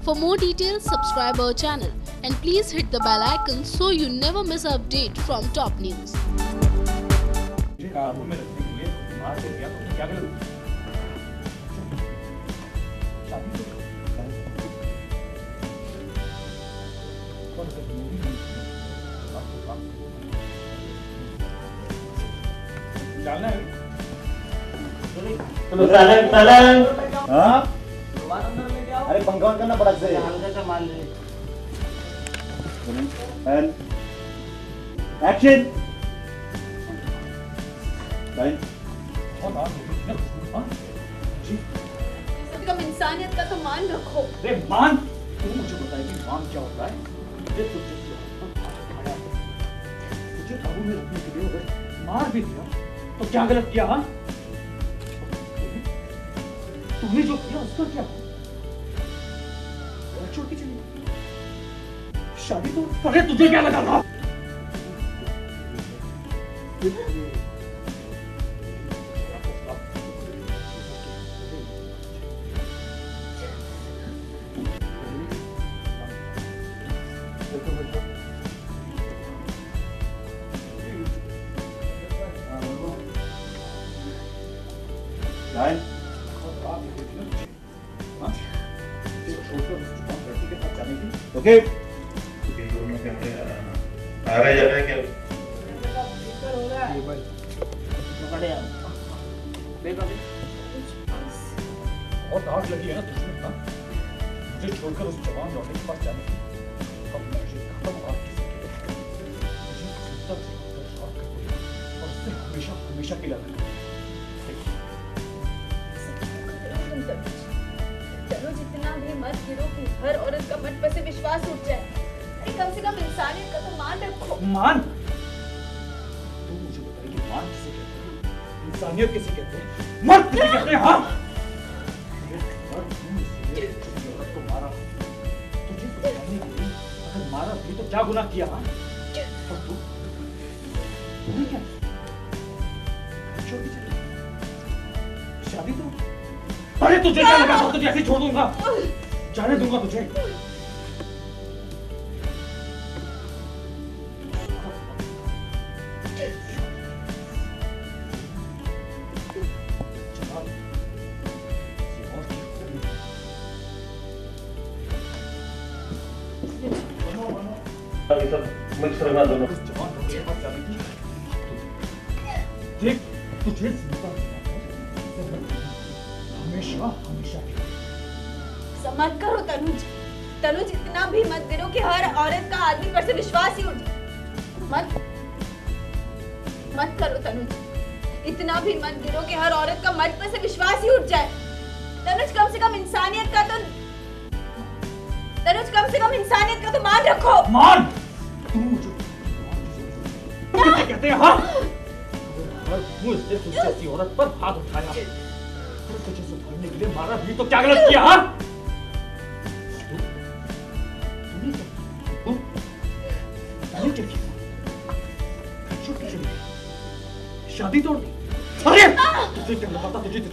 For more details, subscribe our channel and please hit the bell icon so you never miss an update from top news. हाँ? अरे पंखा on करना पड़ा से and action कम इंसानियत का तो मान रखो। अरे मान, तू मुझे बताएगी मान क्या होता है? तुझे काबू में रखने के लिए अगर मार भी दिया तो क्या गलत किया? हाँ, तूने जो किया उसका क्या? छोड़ के चली शादी तो पहले तुझे क्या लगा था? ओके आ रहा है क्या? बहुत आग लगी है ना तुझमें? हाँ, मुझे छोड़कर उस जवान लौटे के पास जाने की अब मैं खत्म आग की और उससे हमेशा हमेशा के लिए चलो जितना भी मत गिरो कि हर औरत का मत पर से विश्वास उठ जाए। अरे कम से कम इंसानियत का तो मान रखो। मान? तू मुझे बताइए कि मान किसे कहते हैं? इंसानियत किसे कहते हैं? मर्द किसे कहते हैं? हाँ, औरत को मारा तुझे समझाने के लिए, अगर मारा भी तो क्या गुनाह किया? हाँ, और तूने क्या छोटी चली शादी तो? अरे तुझे क्या लगा था तुझे ऐसे छोड़ दूंगा? जाने दूंगा तुझे? ये सब मिक्स रखना दोनों। देख तुझे हमेशा हमेशा मत करो तनुज। तनुज इतना भी मत गिरो कि हर औरत का आदमी पर से विश्वास ही उठ जाए। मत करो तनुज। इतना भी मत गिरो कि हर औरत का मर्द पर से विश्वास ही उठ जाए। तनुज कम से कम इंसानियत का तो मान रखो। मान? तू मुझे किसे कहते हैं? हाँ, मुझे तुझसे ऐसी औरत पर हाथ उठाया, तुझे सुधारने के लिए मारा भी तो क्या गलत किया? हाँ, तूने क्या किया? शादी तोड़ दी। अरे तुझे क्या लगा था? तुझे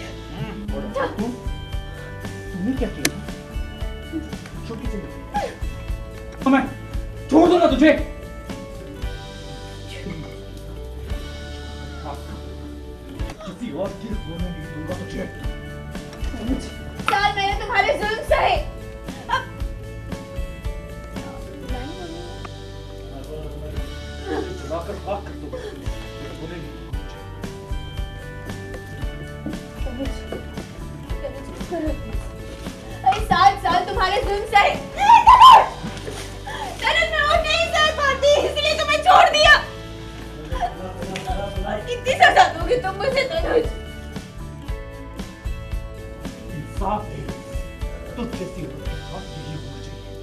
तूने क्या किया? छोटी जिंदगी मैं छोड़ दूंगा तुझे। किसी और की होने नहीं दूंगा तुझे। साल मैंने तुम्हारे जुल्म सहे। चुराकर खाक कर दूंगा। साल तुम्हारे जुल्म सहे। मैं और नहीं सह पाती, इसलिए तुम्हें छोड़ दिया। कितनी सजा दोगे तुम मुझे तनुज? इंसाफ है तो जैसी औरत के साथ यही होना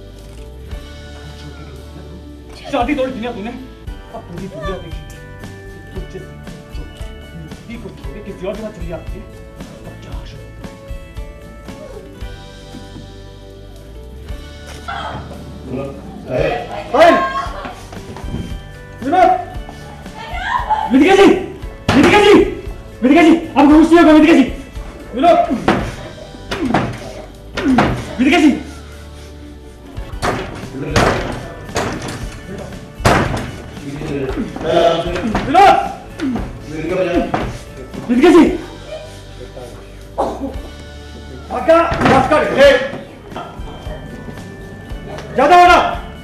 चाहिए। शादी तोड़ दी ना तूने, अब पूरी दुनिया देखेगी कि तुझ जैसी जो अपनी पति को छोड़ के किसी और के साथ चली जाती है, तब क्या हासिल होता है? विदिका जी, विदिका जी, विदिका जी, आप गुस्से हो गए? विदिका जी, विदिका जी, इनका बजा इनके जी आका नमस्कार हे ज्यादा होना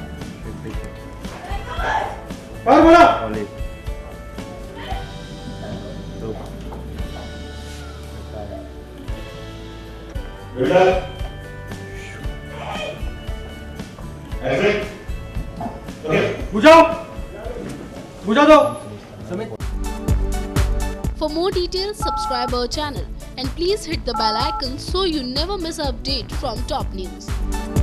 और बोला बेटा ऐसे ओके बुझाओ बुझा दो For more details, subscribe our channel and please hit the bell icon so you never miss an update from Top News.